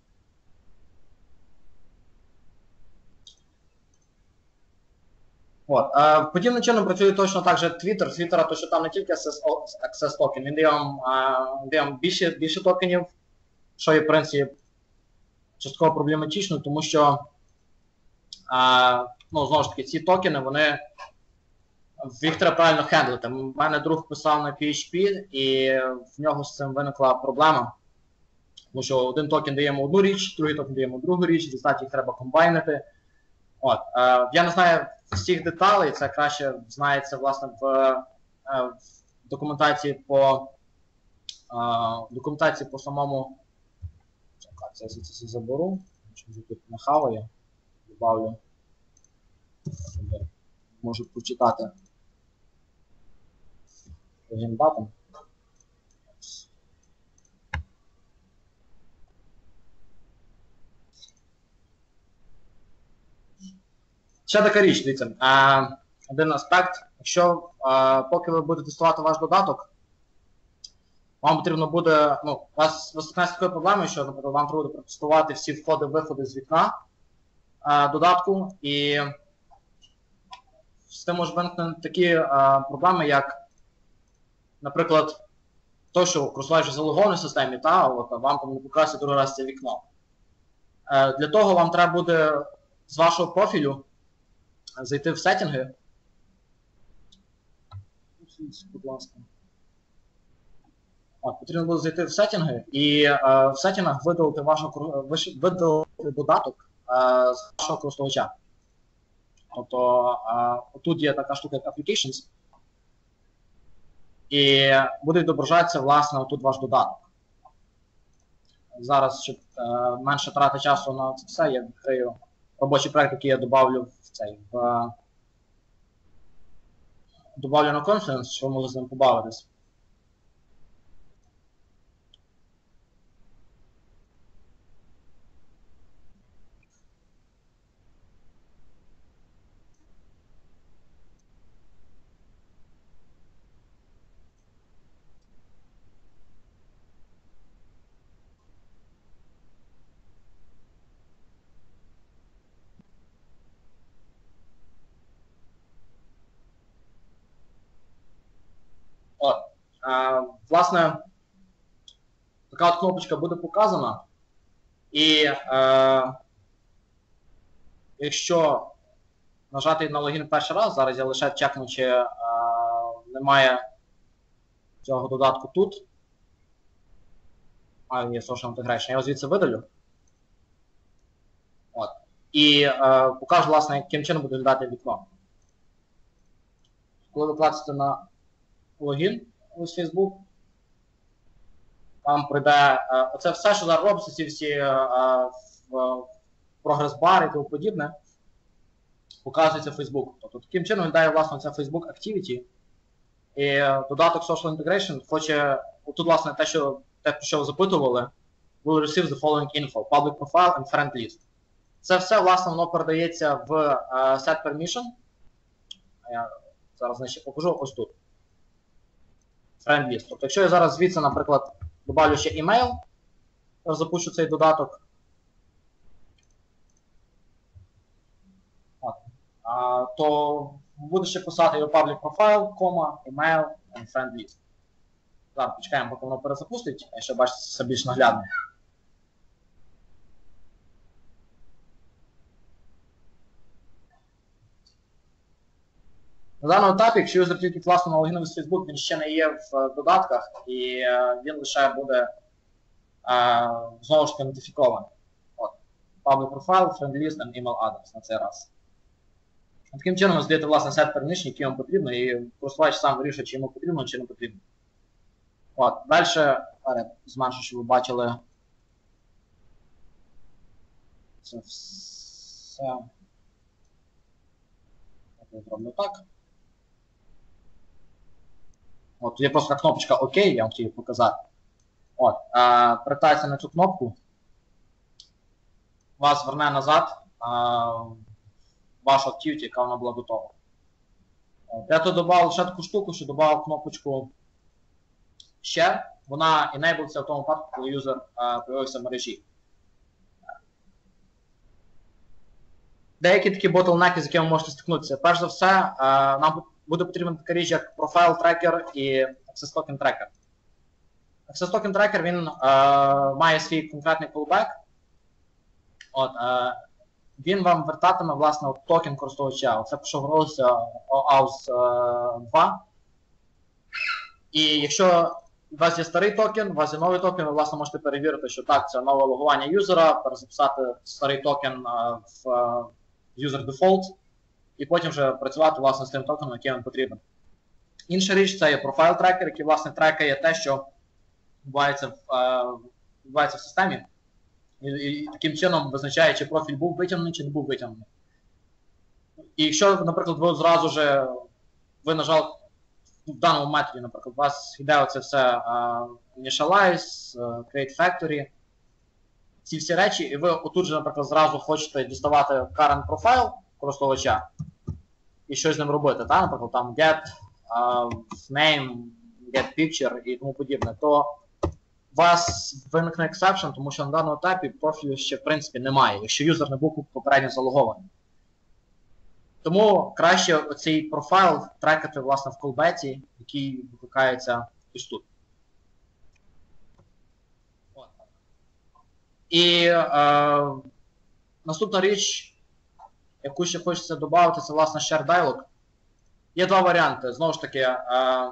S1: От. Е, подібним чином працює точно так же Twitter. Твіттера, то що там не тільки access токен, він дає вам, е, дає вам більше, більше токенів, що є, в принципі, частково проблематично, тому що А, ну, знову ж таки, ці токени, вони, їх треба правильно хендлити. У мене друг писав на пі ейч пі, і в нього з цим виникла проблема. Тому що один токен даємо одну річ, другий токен даємо другу річ, в результаті їх треба комбайнити. От, е, я не знаю всіх деталей, це краще знається, власне, в, е, в документації по е, документації по самому. Чекай, це я це заберу, що тут не хаває. Добавлю. Можу прочитати логін-батон. Ще така річ, дивіться. А, один аспект. Якщо а, поки ви будете тестувати ваш додаток, вам потрібно буде, ну, у вас виникне з такою проблемою, що, наприклад, вам треба буде протестувати всі входи-виходи з вікна а, додатку, і з тим може виникнути такі а, проблеми, як, наприклад, то, що користуваючись залогованій системі, та, от, вам там не покрасить другий раз це вікно. Е, для того вам треба буде з вашого профілю зайти в сеттінги. Будь ласка. От, потрібно буде зайти в сеттинги і е, в сеттингах видалити, вашу, виш- видалити додаток е, з вашого користувача. Тобто е, тут є така штука, як Applications, і буде відображатися, власне, тут ваш додаток. Зараз, щоб е, менше трати часу на це все, я відкрию робочий проект, який я добавлю в цей, в, е, добавлю на Confluence, щоб ви могли з ним побавитись. От, е, власне, така от кнопочка буде показана, і е, якщо нажати на логін перший раз, зараз я лише чекну, чи е, немає цього додатку тут. А, є Social Integration, я його звідси видалю. От. І е, покажу, власне, яким чином буде виглядати вікно. Коли ви клацаєте на логін ось Facebook, вам прийде е, оце все, що зараз робиться, ці всі е, е, прогрес-бари і тому подібне, показується в Facebook. Тобто таким чином виглядає, власне, це Facebook Activity. І е, додаток Social Integration хоче, тут, власне, те, що, те, про що ви запитували, will receive the following info, public profile and friend list. Це все, власне, воно передається в е, set permission. Я зараз ще покажу ось тут. Friend list. Тобто, якщо я зараз звідси, наприклад, добавлю ще email, запущу цей додаток, от, а, то буду ще писати його public profile, comma, email and friend list. Зараз почекаємо, поки воно перезапустить, якщо бачите, це більш наглядно. На даному етапі, якщо юзер тільки класно налогінив з Facebook, він ще не є в додатках, і е, він лише буде е, знову ж таки нотифікований. От. Public profile, friend list and email address на цей раз. Таким чином ви здаєте, власне, set permission, який вам потрібно, і користувач сам вирішує, чи йому потрібно, чи не потрібно. От. Далі, зменшу, щоб ви бачили це все. Я зроблю так. От, є просто кнопочка ОК, я вам хотів показати. От, е, притається на цю кнопку, вас верне назад е, вашу Activity, яка вона була готова. От, я тут додав ще таку штуку, що додав кнопочку Share, вона enablиться в тому випадку, коли юзер е, появився в мережі. Деякі такі ботлнеки, з якими ви можете стикнутися. Перш за все, е, нам буде потрібна така річ, як Profile Tracker і Access Token Tracker. Access Token Tracker, він е, має свій конкретний callback. От, е, він вам вертатиме, власне, токен користувача. Це, що говорилося аус два. І якщо у вас є старий токен, у вас є новий токен, ви, власне, можете перевірити, що так, це нове логування юзера, перезаписати старий токен е, в е, user default, і потім вже працювати, власне, з тим токеном, який вам потрібен. Інша річ, це є Profile Tracker, який, власне, трекає те, що відбувається в, е, відбувається в системі, і, і таким чином визначає, чи профіль був витягнений, чи не був витягнений. І якщо, наприклад, ви зразу же, ви нажали в даному методі, наприклад, у вас йде оце все uh, initialize, uh, create factory, ці всі речі, і ви отут же, наприклад, зразу хочете діставати current profile користувача і щось з ним робити, та? Наприклад, там get, uh, name, get picture і тому подібне, то у вас виникне exception, тому що на даному етапі профілю ще, в принципі, немає, якщо юзер не був попередньо залогований. Тому краще оцей профайл трекати, власне, в колбеці, який викликається ось тут. От. І е, наступна річ, яку ще хочеться додати, це, власне, share dialog. Є два варіанти. Знову ж таки, е,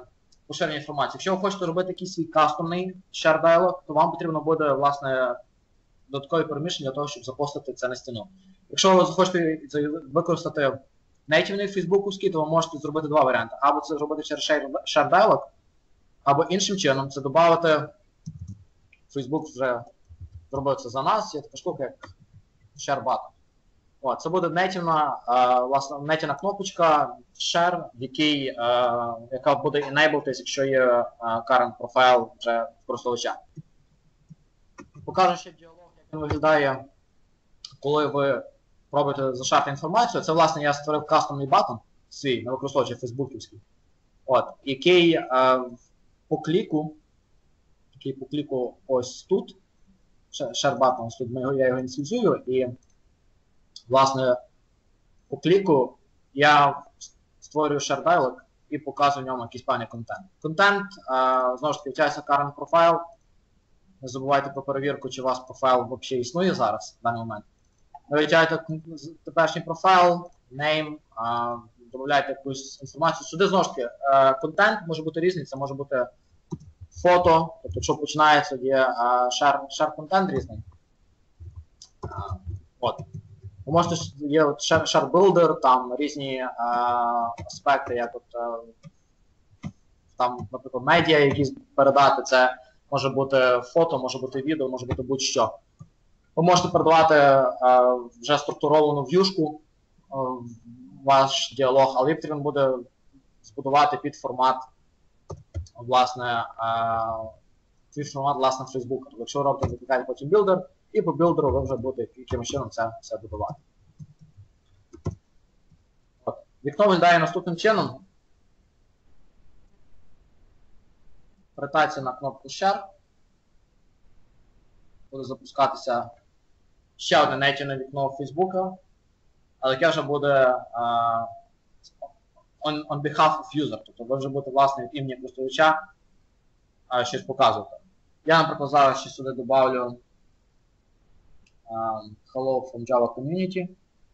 S1: поширення інформації. Якщо ви хочете робити якийсь свій кастомний share dialog, то вам потрібно буде, власне, додаткові переміщення для того, щоб запостити це на стіну. Якщо ви захочете використати нейтивний фейсбуковський, то ви можете зробити два варіанти. Або це зробити через share dialog, або іншим чином це додати, Facebook вже зробив це за нас, є така штука, як share button. О, це буде нейтивна, е, власне, нейтивна кнопочка share, в якій, е, яка буде enabled, якщо є е, current profile вже користувача. Покажу ще діалог, як він виглядає, коли ви пробуєте зашарти інформацію. Це, власне, я створив кастомний баттон свій, не використовуючи фейсбуківський, от, який е, по кліку, який по кліку ось тут, share button, ось тут я його ініціалізую, і, власне, по кліку я створюю share dialog і показую в ньому якийсь певний контент. Контент, е, знову ж таки, вчається current profile. Не забувайте про перевірку, чи у вас профайл взагалі існує зараз, в даний момент. Ви витягуєте теперішній профайл, name, е, додаєте якусь інформацію. Сюди, знову ж таки, е, контент може бути різний, це може бути фото, тобто, якщо починається, є е, share, share контент різний. Е, от. Ви можете, є от share, share builder, там різні е, аспекти, як от, е, там, наприклад, медіа якісь передати, це може бути фото, може бути відео, може бути будь-що. Ви можете передавати е, вже структуровану в'юшку е, ваш діалог, але потрібно буде збудувати під формат, власне, е, під формат, власне, Facebook. Тобто, якщо ви робите, викликаєте потім білдер, і по білдеру ви вже будете якимось чином це все будувати. От. Вікно виглядає наступним чином. Притація на кнопку Share. Буде запускатися ще одне нейтивне вікно Фейсбука, але яке вже буде uh, on, on behalf of user, тобто ви вже будете, власне, від імені користувача uh, щось показувати. Я, наприклад, зараз ще сюди добавлю um, Hello from Java Community.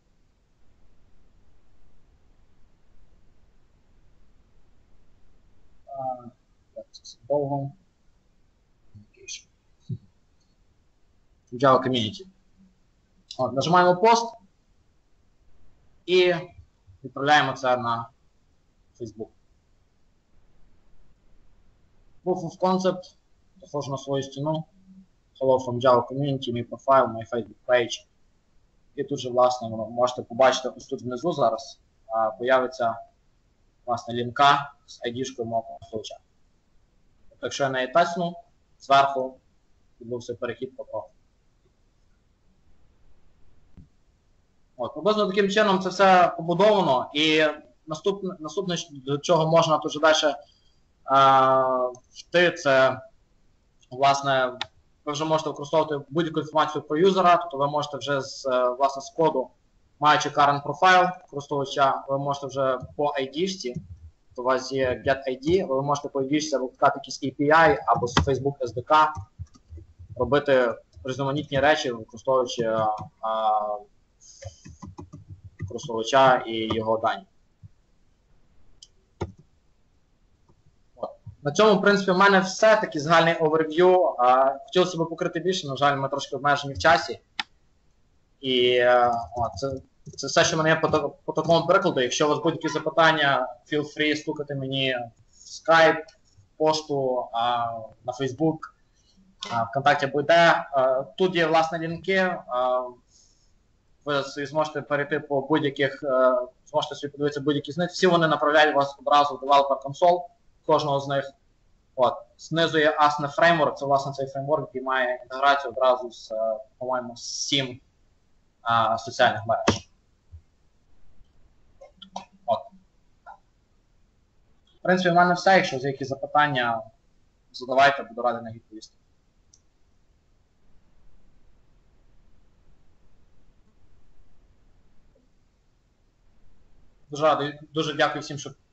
S1: Uh, це довго. Java Community. От, нажимаємо пост і відправляємо це на Facebook. Proof of concept. Заходжу на свою стіну. Hello from Java Community, мій профайл, мій Facebook page. І тут же, власне, ви можете побачити ось тут внизу зараз а, появиться, власне, лінка з ай ді-шкою мого користувача. Тобто, якщо я неї тасну, зверху відбувся перехід по профілю. От, приблизно таким чином це все побудовано, і наступне, наступне до чого можна тут же далі а, йти, це, власне, ви вже можете використовувати будь-яку інформацію про юзера, тобто ви можете вже з, власне, з коду, маючи current profile користувача, ви можете вже по ай ді-шці, то у вас є getID, ви можете по ай ді-шці викликати якісь ей пі ай або з Facebook ес ді кей, робити різноманітні речі, використовуючи а, користувача і його дані. От. На цьому, в принципі, в мене все, такий загальний оверв'ю. Хотілося б покрити більше, на жаль, ми трошки обмежені в часі. І о, це, це все, що в мене є по, по такому прикладу. Якщо у вас будуть якісь запитання, feel free стукати мені в Skype, в пошту, а, на Facebook, а, ВКонтакті буде. А, тут є, власне, лінки. А, ви зможете перейти по будь-яких, зможете собі подивитися будь-які з них. Всі вони направляють вас одразу в Developer Console, кожного з них. От. Знизу є Asana Framework, це, власне, цей фреймворк, який має інтеграцію одразу з, по-моєму, з сім а, соціальних мереж. От. В принципі, в мене все. Якщо є якісь запитання, задавайте, буду радий на відповісти. Дуже радий, дуже дякую всім, що